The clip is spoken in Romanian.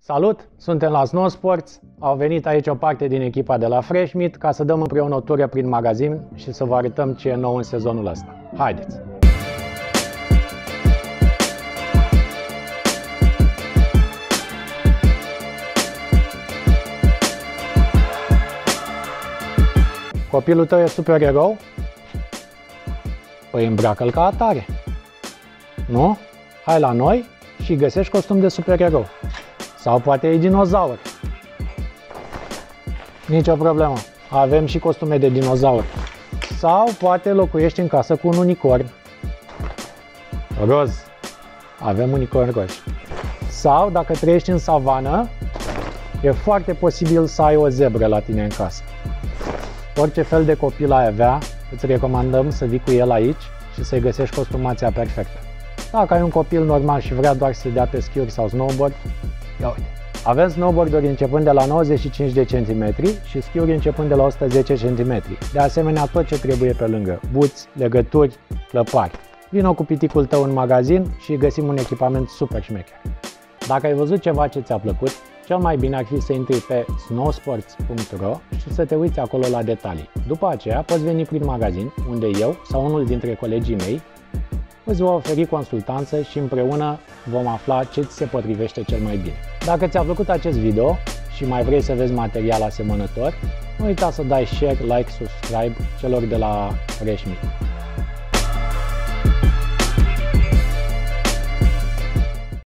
Salut! Suntem la Snow Sports. Au venit aici o parte din echipa de la Fresh Meat ca să dăm împreună o tură prin magazin și să vă arătăm ce e nou în sezonul ăsta. Haideți! Copilul tău e supererou? Păi îmbracă-l ca atare. Nu? Hai la noi și găsești costum de supererou. Sau poate e dinozaur. Nici o problemă. Avem și costume de dinozaur. Sau poate locuiești în casă cu un unicorn. Roz. Avem unicorn roșu. Sau dacă trăiești în savană, e foarte posibil să ai o zebră la tine în casă. Orice fel de copil ai avea, îți recomandăm să vii cu el aici și să-i găsești costumația perfectă. Dacă ai un copil normal și vrea doar să dea pe schiuri sau snowboard, ia uite. Avem snowboard-uri începând de la 95 de cm și schiuri începând de la 110 cm. De asemenea, tot ce trebuie pe lângă, buți, legături, clăpari. Vino cu piticul tău în magazin și găsim un echipament super șmecher. Dacă ai văzut ceva ce ți-a plăcut, cel mai bine ar fi să intri pe snowsports.ro și să te uiți acolo la detalii. După aceea poți veni prin magazin, unde eu sau unul dintre colegii mei îți va oferi consultanță și împreună vom afla ce ți se potrivește cel mai bine. Dacă ți-a plăcut acest video și mai vrei să vezi material asemănător, nu uita să dai share, like, subscribe celor de la Fresh Meat.